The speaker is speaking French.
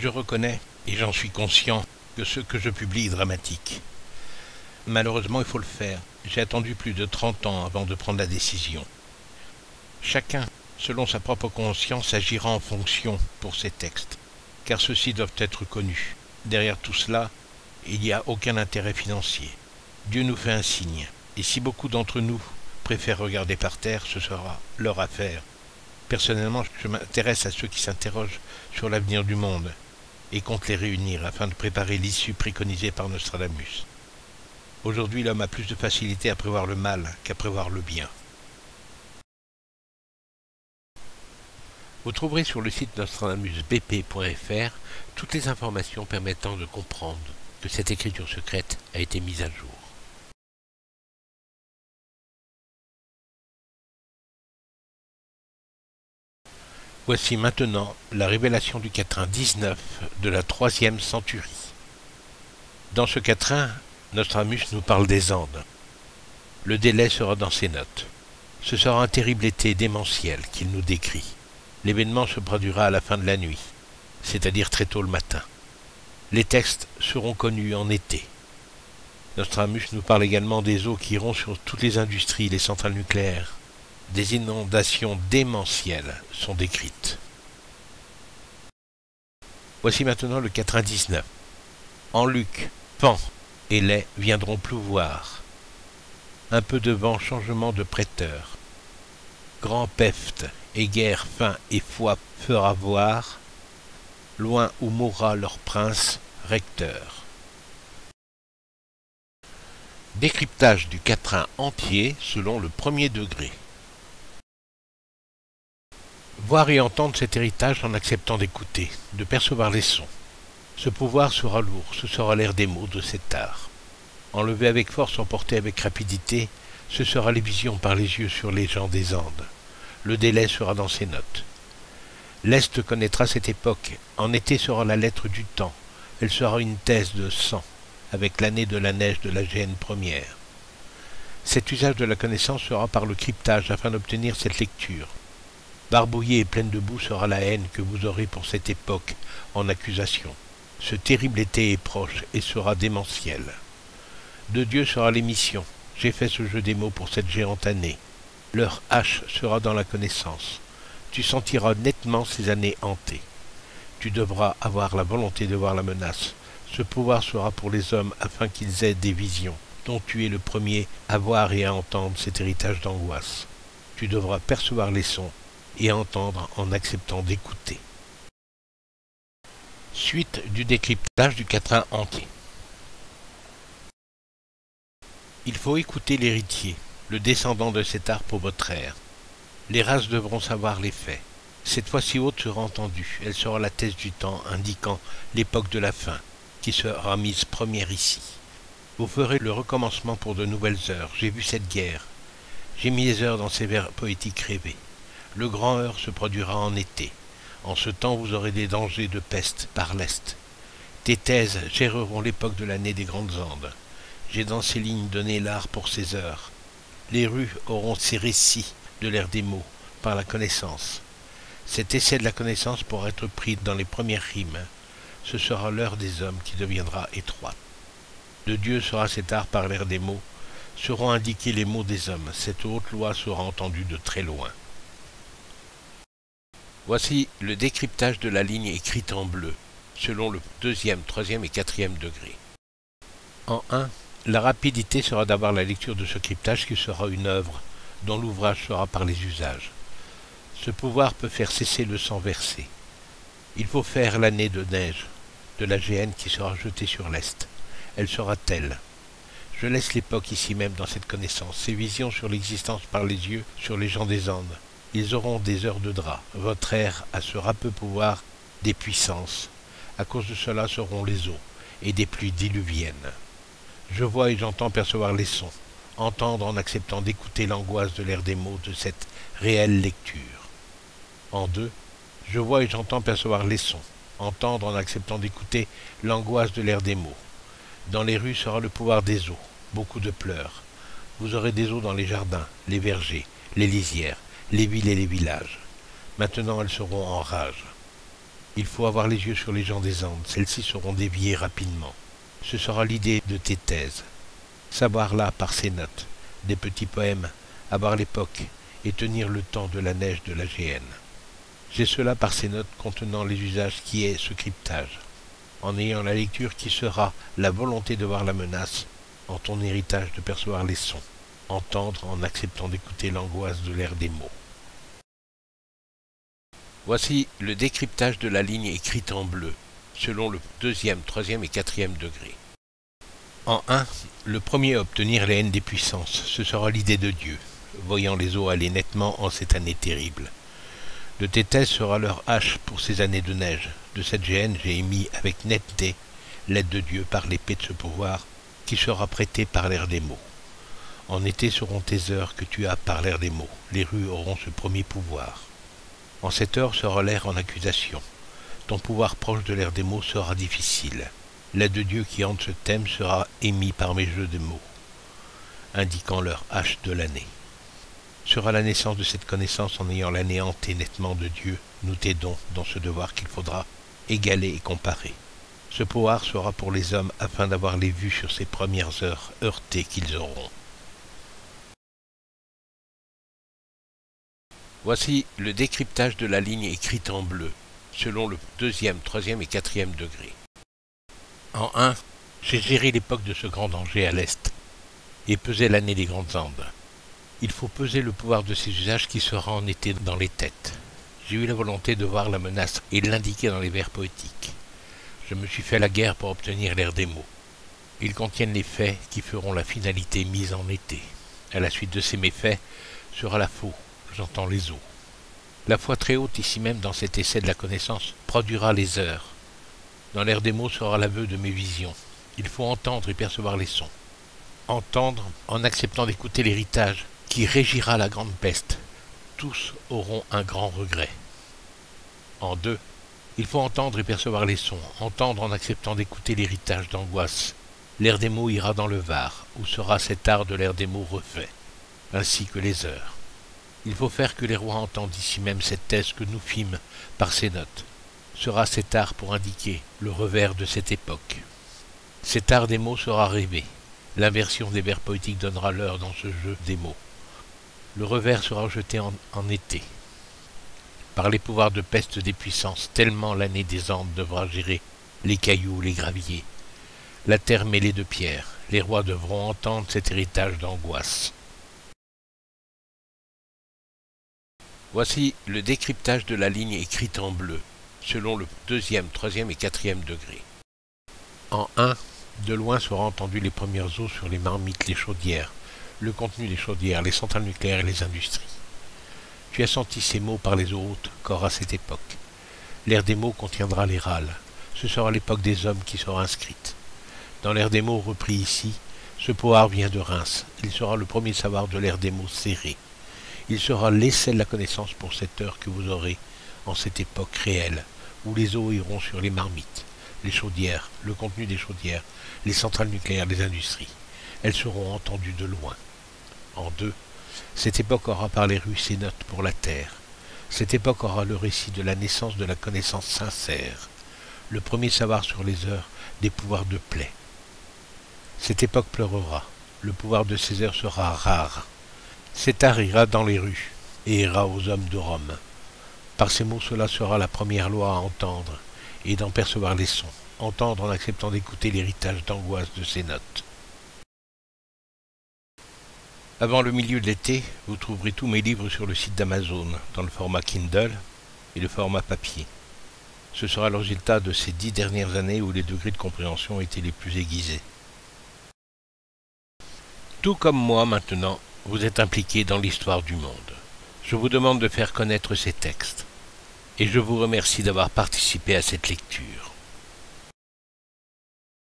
Je reconnais, et j'en suis conscient, que ce que je publie est dramatique. Malheureusement, il faut le faire. J'ai attendu plus de 30 ans avant de prendre la décision. Chacun, selon sa propre conscience, agira en fonction pour ses textes, car ceux-ci doivent être connus. Derrière tout cela, il n'y a aucun intérêt financier. Dieu nous fait un signe, et si beaucoup d'entre nous préfèrent regarder par terre, ce sera leur affaire. Personnellement, je m'intéresse à ceux qui s'interrogent sur l'avenir du monde, et compte les réunir afin de préparer l'issue préconisée par Nostradamus. Aujourd'hui, l'homme a plus de facilité à prévoir le mal qu'à prévoir le bien. Vous trouverez sur le site nostradamusbp.fr toutes les informations permettant de comprendre que cette écriture secrète a été mise à jour. Voici maintenant la révélation du quatrain 19 de la 3e centurie. Dans ce quatrain, Nostradamus nous parle des Andes. Le délai sera dans ses notes. Ce sera un terrible été démentiel qu'il nous décrit. L'événement se produira à la fin de la nuit, c'est-à-dire très tôt le matin. Les textes seront connus en été. Nostradamus nous parle également des eaux qui iront sur toutes les industries, les centrales nucléaires. Des inondations démentielles sont décrites. Voici maintenant le quatrain 19. En Luc, Pan et lait viendront pleuvoir. Un peu de vent, changement de prêteur. Grand pefte et guerre, faim et foi fera voir, loin où mourra leur prince recteur. Décryptage du quatrain entier selon le premier degré. Voir et entendre cet héritage en acceptant d'écouter, de percevoir les sons. Ce pouvoir sera lourd, ce sera l'air des mots de cet art. Enlevé avec force, emporté avec rapidité, ce sera les visions par les yeux sur les gens des Andes. Le délai sera dans ses notes. L'Est connaîtra cette époque. En été sera la lettre du temps. Elle sera une thèse de sang, avec l'année de la neige de la Géhenne première. Cet usage de la connaissance sera par le cryptage afin d'obtenir cette lecture. Barbouillée et pleine de boue sera la haine que vous aurez pour cette époque en accusation. Ce terrible été est proche et sera démentiel. De Dieu sera l'émission. J'ai fait ce jeu des mots pour cette géante année. Leur hache sera dans la connaissance. Tu sentiras nettement ces années hantées. Tu devras avoir la volonté de voir la menace. Ce pouvoir sera pour les hommes afin qu'ils aient des visions, dont tu es le premier à voir et à entendre cet héritage d'angoisse. Tu devras percevoir les sons et entendre en acceptant d'écouter. Suite du décryptage du quatrain entier. Il faut écouter l'héritier, le descendant de cet art pour votre ère. Les races devront savoir les faits. Cette voix si haute sera entendue, elle sera la thèse du temps, indiquant l'époque de la fin, qui sera mise première ici. Vous ferez le recommencement pour de nouvelles heures. J'ai vu cette guerre. J'ai mis les heures dans ces vers poétiques rêvés. Le grand heure se produira en été. En ce temps, vous aurez des dangers de peste par l'Est. Tes thèses géreront l'époque de l'année des grandes Andes. J'ai dans ces lignes donné l'art pour ces heures. Les rues auront ces récits de l'ère des mots, par la connaissance. Cet essai de la connaissance pourra être pris dans les premières rimes. Ce sera l'heure des hommes qui deviendra étroite. De Dieu sera cet art par l'ère des mots. Seront indiqués les mots des hommes. Cette haute loi sera entendue de très loin. Voici le décryptage de la ligne écrite en bleu, selon le 2e, 3e et 4e degré. En 1, la rapidité sera d'avoir la lecture de ce cryptage qui sera une œuvre, dont l'ouvrage sera par les usages. Ce pouvoir peut faire cesser le sang versé. Il faut faire l'année de neige, de la Géhenne qui sera jetée sur l'Est. Elle sera telle. Je laisse l'époque ici même dans cette connaissance, ces visions sur l'existence par les yeux, sur les gens des Andes. Ils auront des heures de drap. Votre ère a ce râpeux pouvoir des puissances. À cause de cela seront les eaux et des pluies diluviennes. Je vois et j'entends percevoir les sons, entendre en acceptant d'écouter l'angoisse de l'ère des mots de cette réelle lecture. En 2, je vois et j'entends percevoir les sons, entendre en acceptant d'écouter l'angoisse de l'ère des mots. Dans les rues sera le pouvoir des eaux, beaucoup de pleurs. Vous aurez des eaux dans les jardins, les vergers, les lisières, les villes et les villages. Maintenant elles seront en rage. Il faut avoir les yeux sur les gens des Andes, celles-ci seront déviées rapidement. Ce sera l'idée de tes thèses. Savoir là, par ces notes, des petits poèmes, avoir l'époque et tenir le temps de la neige de l'AGN. J'ai cela par ces notes contenant les usages qui est ce cryptage, en ayant la lecture qui sera la volonté de voir la menace, en ton héritage de percevoir les sons, entendre en acceptant d'écouter l'angoisse de l'air des mots. Voici le décryptage de la ligne écrite en bleu, selon le 2e, 3e et 4e degré. En 1, le premier à obtenir les haines des puissances, ce sera l'idée de Dieu, voyant les eaux aller nettement en cette année terrible. De tes thèses sera leur hache pour ces années de neige. De cette GN, j'ai émis avec netteté l'aide de Dieu par l'épée de ce pouvoir qui sera prêtée par l'air des mots. En été seront tes heures que tu as par l'air des mots. Les rues auront ce premier pouvoir. En cette heure sera l'air en accusation. Ton pouvoir proche de l'air des mots sera difficile. L'aide de Dieu qui hante ce thème sera émis par mes jeux de mots, indiquant leur hache de l'année. Sera la naissance de cette connaissance en ayant l'année hantée nettement de Dieu, nous t'aidons dans ce devoir qu'il faudra égaler et comparer. Ce pouvoir sera pour les hommes afin d'avoir les vues sur ces premières heures heurtées qu'ils auront. Voici le décryptage de la ligne écrite en bleu, selon le 2e, 3e et 4e degré. En 1, j'ai géré l'époque de ce grand danger à l'Est, et pesé l'année des grandes Andes. Il faut peser le pouvoir de ces usages qui sera en été dans les têtes. J'ai eu la volonté de voir la menace et de l'indiquer dans les vers poétiques. Je me suis fait la guerre pour obtenir l'air des mots. Ils contiennent les faits qui feront la finalité mise en été. À la suite de ces méfaits sera la faux, j'entends les eaux. La foi très haute ici même dans cet essai de la connaissance produira les heures. Dans l'air des mots sera l'aveu de mes visions. Il faut entendre et percevoir les sons. Entendre en acceptant d'écouter l'héritage qui régira la grande peste. Tous auront un grand regret. En 2, il faut entendre et percevoir les sons. Entendre en acceptant d'écouter l'héritage d'angoisse. L'air des mots ira dans le Var, où sera cet art de l'air des mots refait, ainsi que les heures. Il faut faire que les rois entendent ici même cette thèse que nous fîmes par ces notes. Sera cet art pour indiquer le revers de cette époque. Cet art des mots sera rêvé. L'inversion des vers poétiques donnera l'heure dans ce jeu des mots. Le revers sera jeté en été. Par les pouvoirs de peste des puissances, tellement l'année des Andes devra gérer les cailloux, les graviers, la terre mêlée de pierres. Les rois devront entendre cet héritage d'angoisse. Voici le décryptage de la ligne écrite en bleu, selon le 2e, 3e et 4e degré. En 1, de loin seront entendues les premières eaux sur les marmites, les chaudières, le contenu des chaudières, les centrales nucléaires et les industries. Tu as senti ces mots par les eaux hautes qu'aura cette époque. L'air des mots contiendra les râles. Ce sera l'époque des hommes qui sera inscrite. Dans l'air des mots repris ici, ce pouvoir vient de Reims. Il sera le premier savoir de l'air des mots serré. Il sera l'essai de la connaissance pour cette heure que vous aurez en cette époque réelle, où les eaux iront sur les marmites, les chaudières, le contenu des chaudières, les centrales nucléaires, les industries. Elles seront entendues de loin. En 2, cette époque aura par les rues ses notes pour la terre. Cette époque aura le récit de la naissance de la connaissance sincère, le premier savoir sur les heures des pouvoirs de plaie. Cette époque pleurera, le pouvoir de ces heures sera rare. Cet art ira dans les rues et ira aux hommes de Rome. Par ces mots, cela sera la première loi à entendre et d'en percevoir les sons, entendre en acceptant d'écouter l'héritage d'angoisse de ces notes. Avant le milieu de l'été, vous trouverez tous mes livres sur le site d'Amazon, dans le format Kindle et le format papier. Ce sera le résultat de ces 10 dernières années où les degrés de compréhension étaient les plus aiguisés. Tout comme moi maintenant, vous êtes impliqués dans l'histoire du monde. Je vous demande de faire connaître ces textes. Et je vous remercie d'avoir participé à cette lecture.